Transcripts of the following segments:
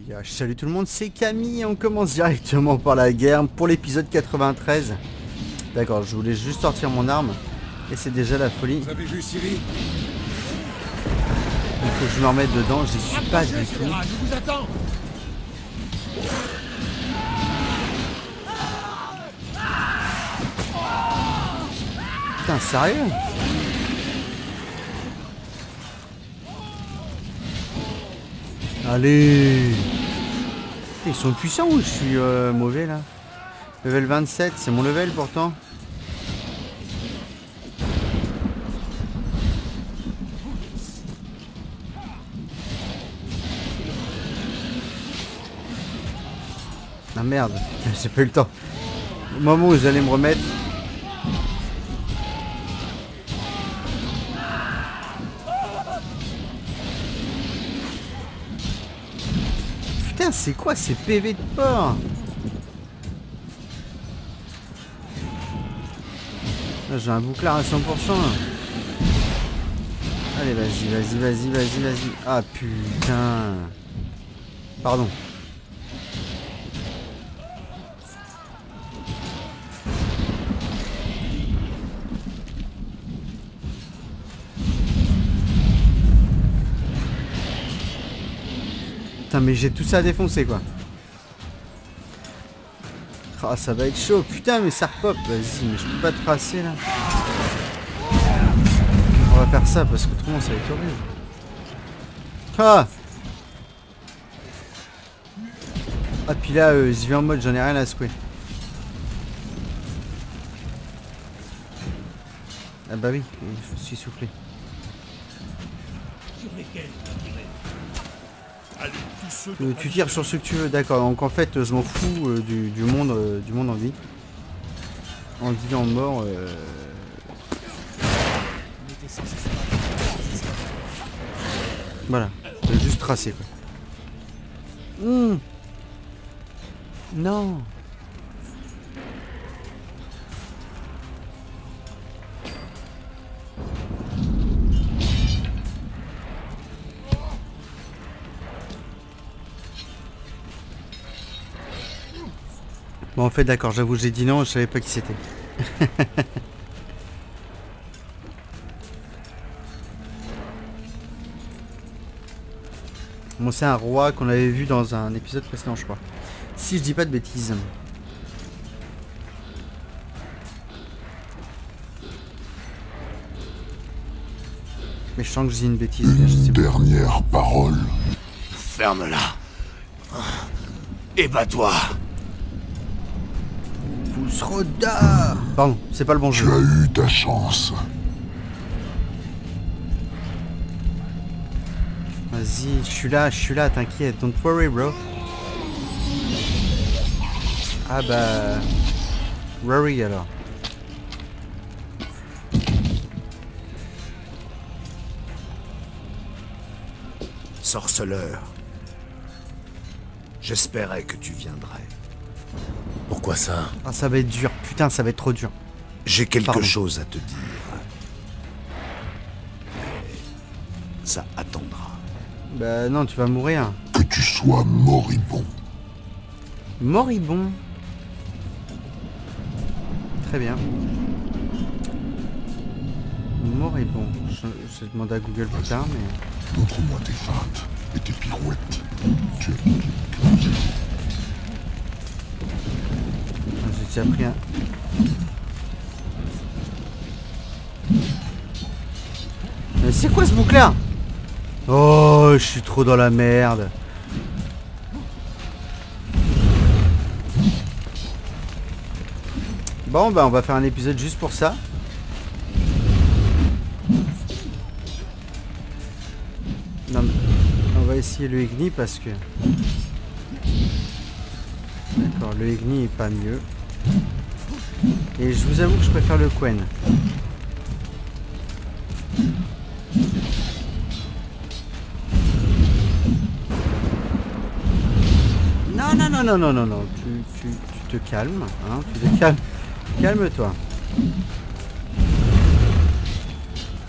Salut tout le monde, c'est Camille et on commence directement par la guerre pour l'épisode 93. D'accord, je voulais juste sortir mon arme et c'est déjà la folie. Vous avez vu Siri? Il faut que je me remette dedans, j'y suis pas du tout. Je vous attends. Putain, sérieux? Allez! Ils sont puissants ou je suis mauvais là? Level 27, c'est mon level pourtant. Ah merde, j'ai pas eu le temps. Au moment où vous allez me remettre. Putain, c'est quoi ces PV de porc? Là, j'ai un bouclard à 100%. Allez, vas-y. Ah putain. Pardon. Putain, mais j'ai tout ça à défoncer quoi. Ah, ça va être chaud. Putain, mais ça repop. Vas-y, mais je peux pas tracer là. On va faire ça parce que autrement ça va être horrible. Ah. Ah, puis là, j'y vais en mode j'en ai rien à secouer. Ah bah oui, je suis soufflé. Tu tires sur ce que tu veux, d'accord. Donc en fait, je m'en fous du monde en vie. En vie, en mort. Voilà, je vais juste tracer quoi. Non. Bon, en fait, d'accord, j'avoue, j'ai dit non, je savais pas qui c'était. Bon, c'est un roi qu'on avait vu dans un épisode précédent, je crois. Si je dis pas de bêtises. Mais je sens que je dis une bêtise. Je sais pas. Dernière parole. Ferme-la. Et bats-toi. Roda. Pardon, c'est pas le bon Tu jeu. as eu ta chance. Vas-y, je suis là, t'inquiète, don't worry bro. Ah bah... Worry alors. Sorceleur. J'espérais que tu viendrais. Pourquoi ça? Ah ça va être dur, putain ça va être trop dur. J'ai quelque Pardon. chose à te dire. Mais ça attendra. Bah non, tu vas mourir. Que tu sois moribond. Moribond. Très bien. Moribond. Je vais demander à Google plus tard, mais... Montre-moi tes feintes et tes pirouettes. Tu as J'ai déjà pris un... Mais c'est quoi ce bouclard? Oh, je suis trop dans la merde. Bon, bah on va faire un épisode juste pour ça. Non, mais on va essayer le Igni parce que... D'accord, le Igni est pas mieux. Et je vous avoue que je préfère le Quen. Non. Tu te calmes, hein, tu te calmes. Calme-toi.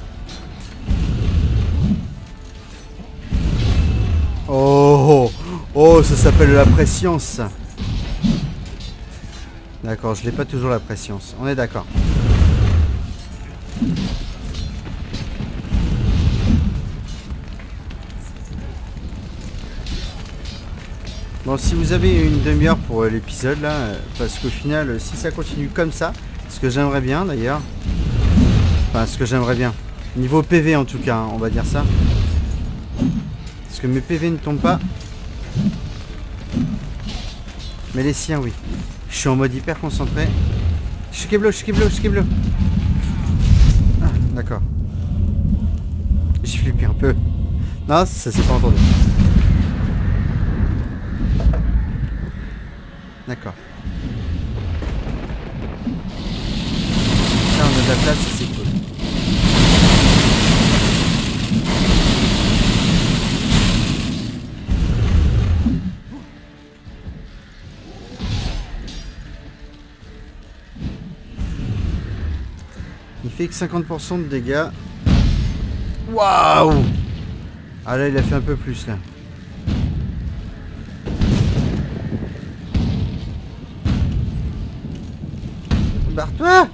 Oh, Oh, ça s'appelle la prescience. D'accord, je l'ai pas toujours la prescience. On est d'accord. Bon, si vous avez une demi-heure pour l'épisode là, parce qu'au final, si ça continue comme ça, ce que j'aimerais bien d'ailleurs, enfin ce que j'aimerais bien, niveau PV en tout cas, hein, on va dire ça, parce que mes PV ne tombent pas, mais les siens oui. Je suis en mode hyper concentré. Shikeblo. Ah, d'accord. J'ai flippé un peu. Non, ça s'est pas entendu. D'accord. Là, on a de la place, c'est cool. Il fait que 50% de dégâts. Waouh! Ah là, il a fait un peu plus là. Barre-toi!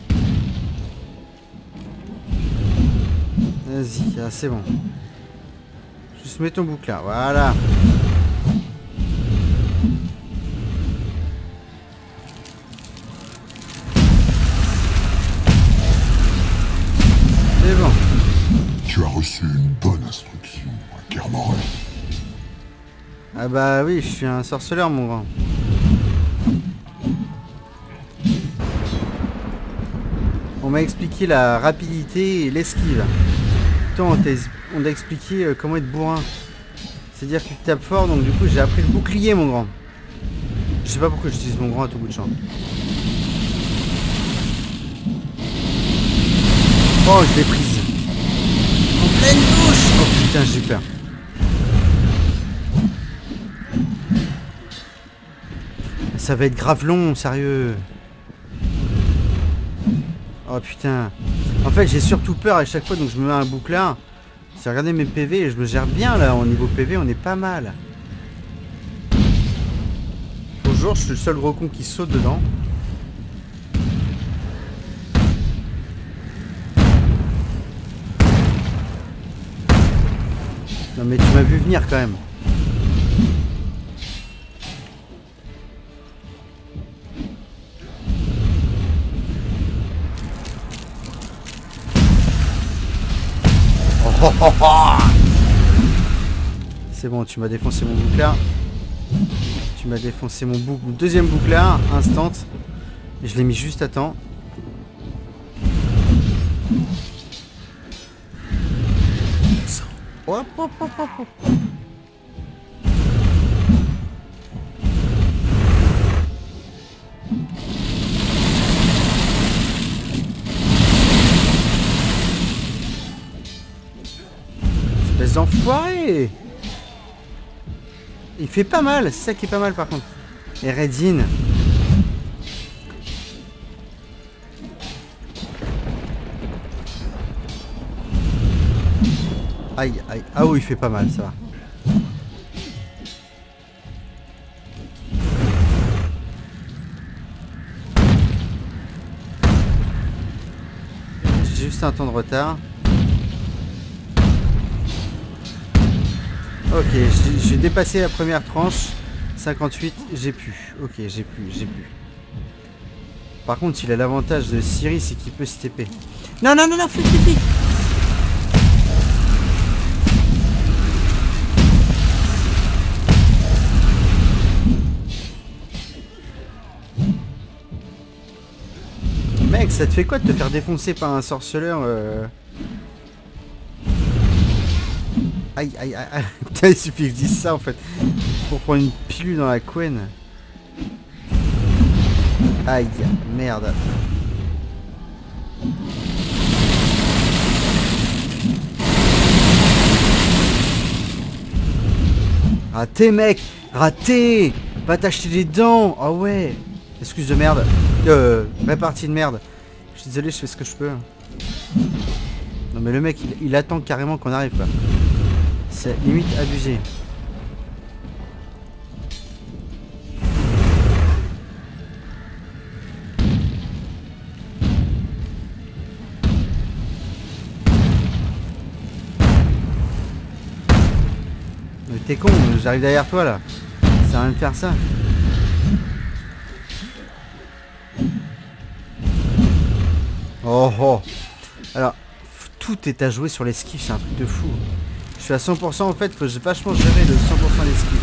Vas-y, ah, c'est bon. Juste mets ton boucle là, voilà. C'est bon. Tu as reçu une bonne instruction, Kermoren. Ah bah oui, je suis un sorceleur mon grand. On m'a expliqué la rapidité et l'esquive. Putain, on t'a expliqué comment être bourrin. C'est-à-dire que tu tapes fort, donc du coup j'ai appris le bouclier mon grand. Je sais pas pourquoi j'utilise mon grand à tout bout de champ. Oh, je l'ai prise. En pleine bouche. Oh putain, j'ai peur. Ça va être grave long, sérieux. Oh putain. En fait, j'ai surtout peur à chaque fois, donc je me mets un bouclard. C'est regarder mes PV et je me gère bien là. Au niveau PV, on est pas mal. Bonjour, je suis le seul gros con qui saute dedans. Non mais tu m'as vu venir quand même. C'est bon, tu m'as défoncé mon bouclard. Tu m'as défoncé mon deuxième bouclard, instant. Et je l'ai mis juste à temps. Hop, hop, hop, hop, hop. Espèce d'enfoiré. Il fait pas mal, c'est ça qui est pas mal par contre. Et Redine. Aïe, aïe. Ah oui, il fait pas mal, ça va. J'ai juste un temps de retard. Ok, j'ai dépassé la première tranche. 58, j'ai pu. Ok, j'ai pu. Par contre, il a l'avantage de Ciri, c'est qu'il peut se TP. Non, flic. Mec, ça te fait quoi de te faire défoncer par un sorceleur Aïe. Putain, il suffit que je dise ça en fait. Pour prendre une pilule dans la couenne. Aïe, merde. Raté, mec. Raté. Va t'acheter des dents. Ah ouais. Excuse de merde. Répartie de merde. Je suis désolé, je fais ce que je peux. Non mais le mec, il attend carrément qu'on arrive quoi. C'est limite abusé. Mais t'es con, j'arrive derrière toi là. Ça sert à rien de faire ça. Oh oh. Alors, tout est à jouer sur l'esquive, c'est un truc de fou. Je suis à 100% en fait, faut que j'ai vachement gérer le 100% l'esquive.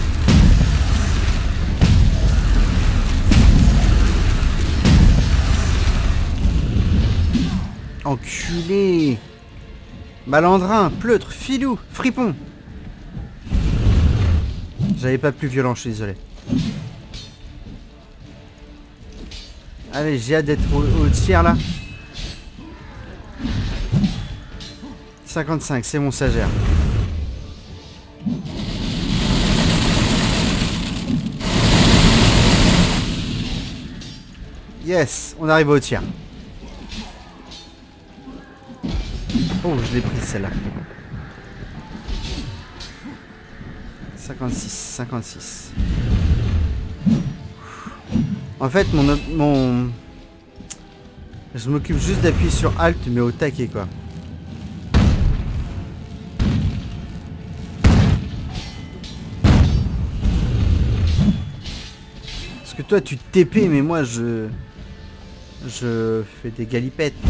Enculé. Malandrin, pleutre, filou, fripon. J'avais pas plus violent, je suis désolé. Allez, j'ai hâte d'être au tiers là. 55, c'est bon, ça gère. Yes, on arrive au tiers. Oh, je l'ai prise celle-là. 56, 56. En fait, je m'occupe juste d'appuyer sur Alt, mais au taquet, quoi. Parce que toi, tu TP, mais moi, je fais des galipettes, là.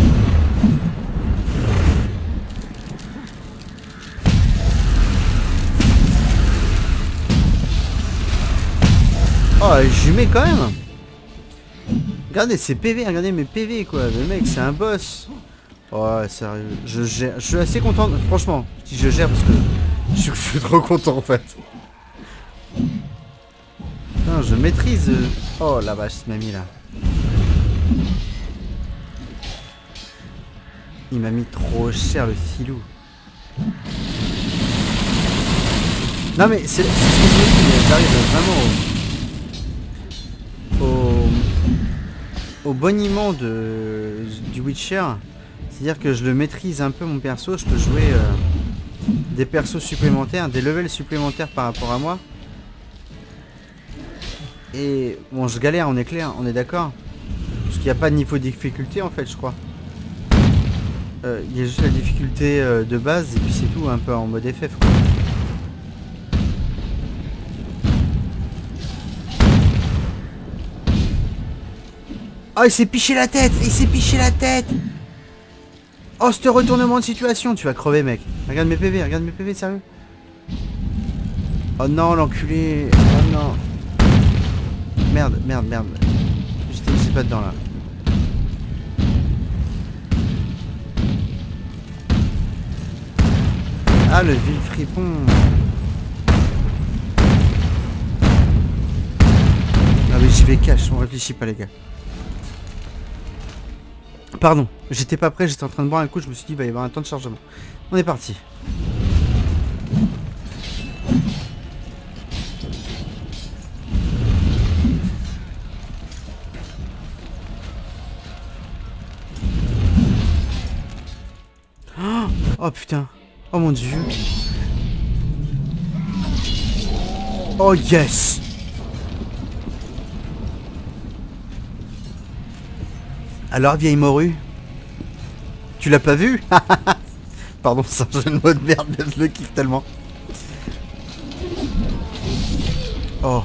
Oh, je mets quand même. Regardez ses PV, regardez mes PV quoi. Le mec c'est un boss. Oh sérieux, je gère. Je suis assez content. Franchement, si je gère parce que je suis trop content en fait. Non, je maîtrise. Oh la vache, il m'a mis là. Il m'a mis trop cher le filou. Non mais c'est ce que je me dis, j'arrive vraiment au boniment du Witcher, c'est-à-dire que je le maîtrise un peu mon perso, je peux jouer des persos supplémentaires, des levels supplémentaires par rapport à moi. Et bon, je galère, on est clair, on est d'accord. Parce qu'il n'y a pas de niveau de difficulté en fait, je crois. Il y a juste la difficulté de base et puis c'est tout, un peu en mode FF quoi. Oh, il s'est piché la tête! Il s'est piché la tête! Oh, ce retournement de situation! Tu vas crever, mec. Regarde mes PV, sérieux. Oh non, l'enculé! Oh non! Merde. J'étais pas dedans, là. Ah, le vil fripon! Ah mais j'y vais cash, on réfléchit pas, les gars. Pardon, j'étais pas prêt, j'étais en train de boire un coup, je me suis dit il va y avoir un temps de chargement. On est parti. Oh putain. Oh mon dieu. Oh yes. Alors, vieille morue, tu l'as pas vu? Pardon, c'est un jeu de mots de merde, mais je le kiffe tellement. Oh.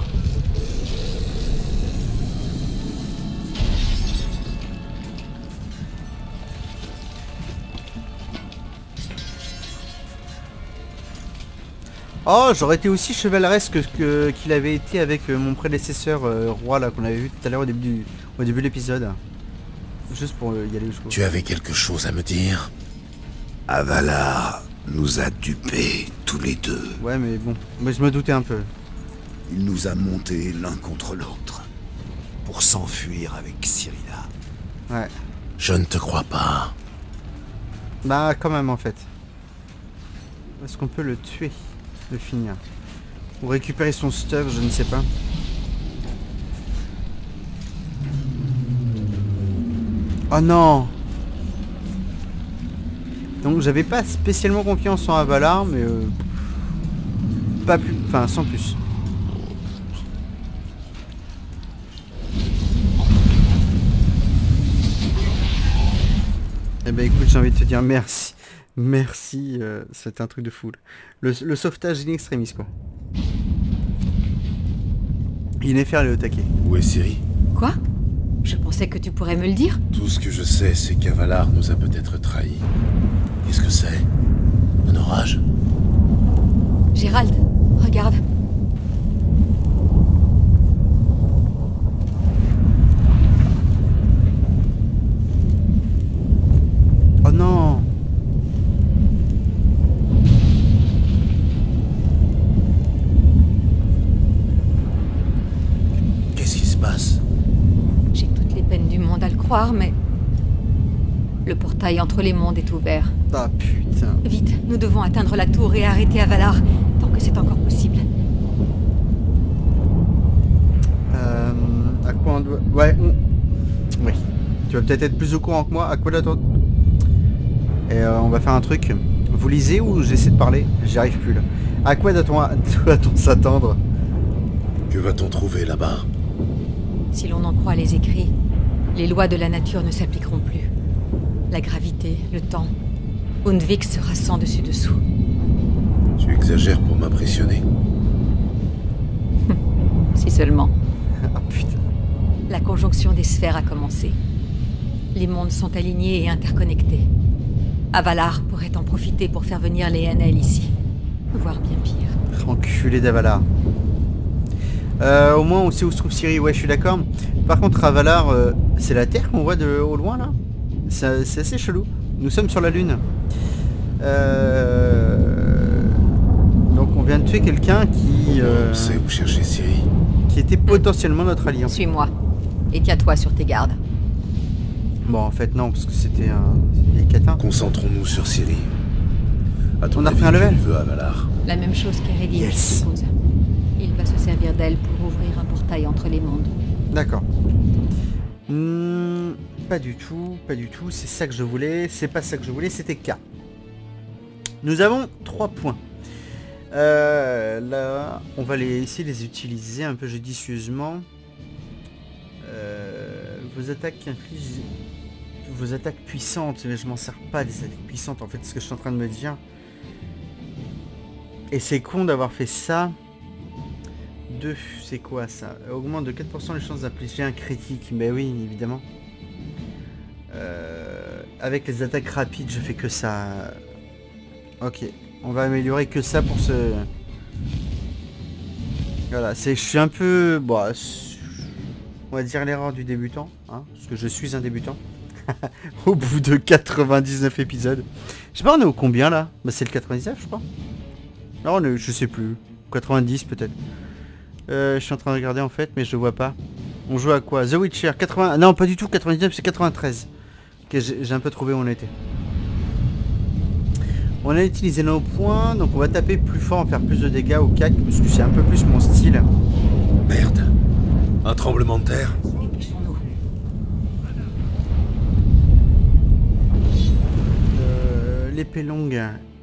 Oh, j'aurais été aussi chevaleresque qu'il avait été avec mon prédécesseur roi là qu'on avait vu tout à l'heure au début de l'épisode. Juste pour y aller jusqu'au... Tu avais quelque chose à me dire? Avalar nous a dupés tous les deux. Ouais, mais bon, moi je me doutais un peu. Il nous a montés l'un contre l'autre pour s'enfuir avec Cyrilla. Ouais. Je ne te crois pas. Bah quand même en fait. Est-ce qu'on peut le tuer? Le finir? Ou récupérer son stuff, je ne sais pas. Oh non! Donc j'avais pas spécialement confiance en Avalar, mais pas plus, enfin sans plus. Eh ben écoute, j'ai envie de te dire merci. Merci, c'est un truc de fou. Le sauvetage in extremis, quoi. Yennefer, elle est au taquet. Où est Ciri? Quoi? Je pensais que tu pourrais me le dire. Tout ce que je sais, c'est qu'Avalar nous a peut-être trahis. Qu'est-ce que c'est? Un orage? Gérald, regarde. Oh non! Qu'est-ce qui se passe? J'ai toutes les peines du monde à le croire, mais... Le portail entre les mondes est ouvert. Ah putain. Vite, nous devons atteindre la tour et arrêter Avalar, tant que c'est encore possible. À quoi on doit... Ouais, Oui. Tu vas peut-être être plus au courant que moi. À quoi d'attendre? Et on va faire un truc. Vous lisez ou j'essaie de parler? J'y arrive plus là. À quoi doit-on s'attendre? Que va-t-on trouver là-bas? Si l'on en croit les écrits, les lois de la nature ne s'appliqueront plus. La gravité, le temps... Undvik sera sans dessus dessous. Tu exagères pour m'impressionner. Si seulement. Ah putain. La conjonction des sphères a commencé. Les mondes sont alignés et interconnectés. Avalar pourrait en profiter pour faire venir les NL ici. Voire bien pire. Enculé d'Avalar. Au moins on sait où se trouve Ciri, ouais je suis d'accord. Par contre Avalar, c'est la Terre qu'on voit de au loin là? C'est assez chelou. Nous sommes sur la Lune. Donc on vient de tuer quelqu'un qui... On sait où chercher Ciri. qui était potentiellement notre allié. Suis-moi. Et tiens-toi sur tes gardes. Bon en fait non, parce que c'était un vieil catin. Concentrons-nous sur Ciri. À ton On a avis, refait un level. qu'il veut Avalar? La même chose qu'Eredin, Yes. je suppose. Il va se servir d'elle pour ouvrir un portail entre les mondes. D'accord. Pas du tout, c'est ça que je voulais, c'est pas ça que je voulais, c'était K. Nous avons 3 points. Là, on va essayer de les utiliser un peu judicieusement. Vos attaques infligent... Vos attaques puissantes, mais je m'en sers pas des attaques puissantes en fait, c'est ce que je suis en train de me dire. Et c'est con d'avoir fait ça. 2, c'est quoi ça? Augmente de 4% les chances d'appliquer un critique. Mais oui, évidemment. Avec les attaques rapides, je fais que ça. Ok, on va améliorer que ça pour ce... Voilà, je suis un peu... Bon, on va dire l'erreur du débutant, hein, parce que je suis un débutant. Au bout de 99 épisodes. Je sais pas, on est au combien là? Bah c'est le 99 je crois. Là on est, je sais plus. 90 peut-être. Je suis en train de regarder en fait, mais je le vois pas. On joue à quoi? The Witcher 80... Non pas du tout, 99 c'est 93. Ok, j'ai un peu trouvé où on était. On a utilisé nos points, donc on va taper plus fort, en faire plus de dégâts au cac, parce que c'est un peu plus mon style. Merde. Un tremblement de terre. Dépêchons-nous. L'épée longue.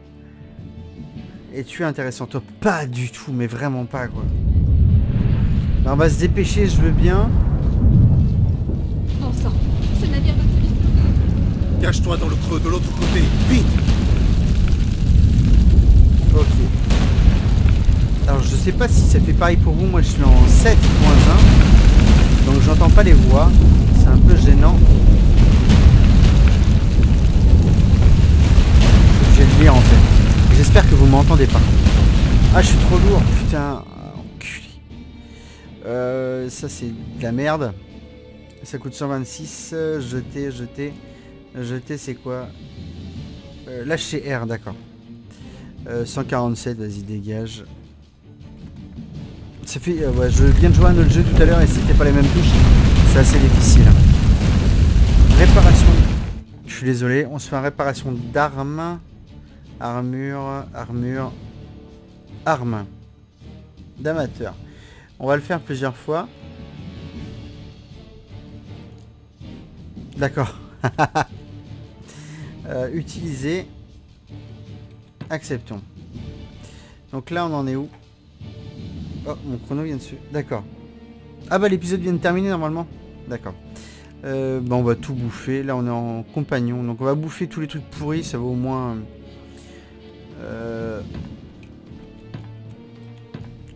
Es-tu intéressant? Toi, pas du tout, mais vraiment pas quoi. Alors, on va se dépêcher, je veux bien. Bon sang, ce navire va se... Cache-toi dans le creux de l'autre côté. Vite. Ok. Alors je sais pas si ça fait pareil pour vous, moi je suis en 7.1. Donc j'entends pas les voix. C'est un peu gênant. Je vais le lire en fait. J'espère que vous m'entendez pas. Ah je suis trop lourd, putain. Enculé. Ça c'est de la merde. Ça coûte 126. Jeter c'est quoi? Lâcher R, d'accord. 147, vas-y dégage. Ça fait, ouais, je viens de jouer à un autre jeu tout à l'heure et c'était pas les mêmes touches. C'est assez difficile. Réparation. Je suis désolé, on se fait une réparation d'armes. Armure. Armes. D'amateur. On va le faire plusieurs fois. D'accord. Utiliser. Acceptons. Donc là on en est où? Oh mon chrono vient dessus. D'accord. Ah bah l'épisode vient de terminer normalement. D'accord. Bah on va tout bouffer. Là on est en compagnon. Donc on va bouffer tous les trucs pourris. Ça va au moins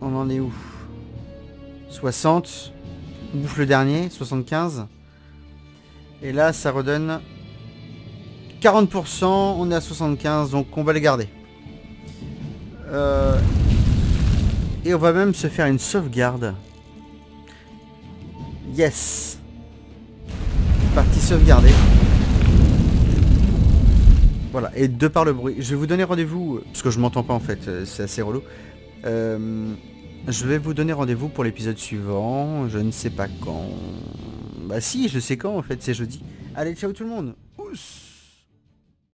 On en est où? 60. On bouffe le dernier, 75. Et là, ça redonne 40%. On est à 75, donc on va les garder. Et on va même se faire une sauvegarde. Yes. Partie sauvegardée. Voilà, et de par le bruit, je vais vous donner rendez-vous, parce que je m'entends pas en fait, c'est assez relou. Je vais vous donner rendez-vous pour l'épisode suivant, je ne sais pas quand. Bah si, je sais quand en fait, c'est jeudi. Allez, ciao tout le monde. Ouss.